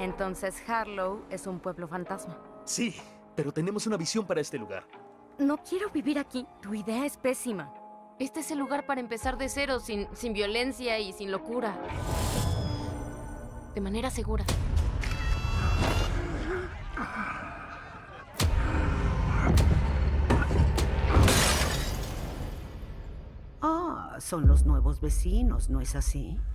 Entonces Harlow es un pueblo fantasma. Sí, pero tenemos una visión para este lugar. No quiero vivir aquí. Tu idea es pésima. Este es el lugar para empezar de cero, sin violencia y sin locura. De manera segura. Ah, son los nuevos vecinos, ¿no es así?